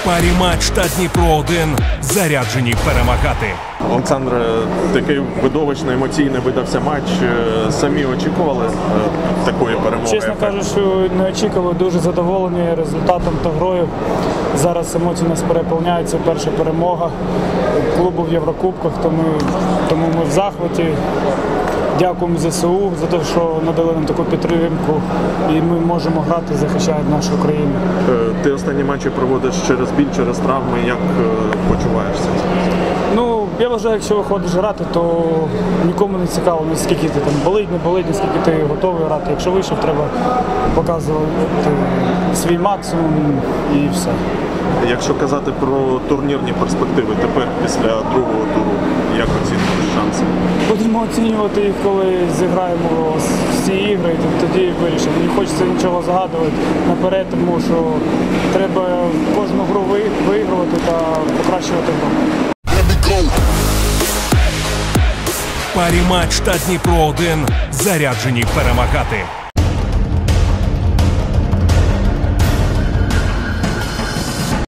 Парі матч та Дніпро-1 заряджені перемагати. Олександре, такий видовищний, емоційний видався матч. Самі очікували такої перемоги? Чесно кажучи, не очікували, дуже задоволені результатом та грою. Зараз емоції нас переповняються. Перша перемога клубу в Єврокубках, тому ми в захваті. Дякуємо ЗСУ за те, що надали нам таку підтримку, і ми можемо грати, захищають нашу країну. Ти останні матчі проводиш через біль, через травми. Як почуваєшся? Ну, я вважаю, якщо виходиш грати, то нікому не цікаво, наскільки ти там болить, не болить, наскільки ти готовий грати. Якщо вийшов, треба показувати свій максимум і все. Якщо казати про турнірні перспективи тепер, після другого туру, як оцінюєш шанси? Будемо оцінювати їх, коли зіграємо всі ігри, і тоді вирішимо. Не хочеться нічого загадувати наперед, тому що треба кожну гру виігрувати та покращувати гру. Парі матч та Дніпро-1 заряджені перемагати.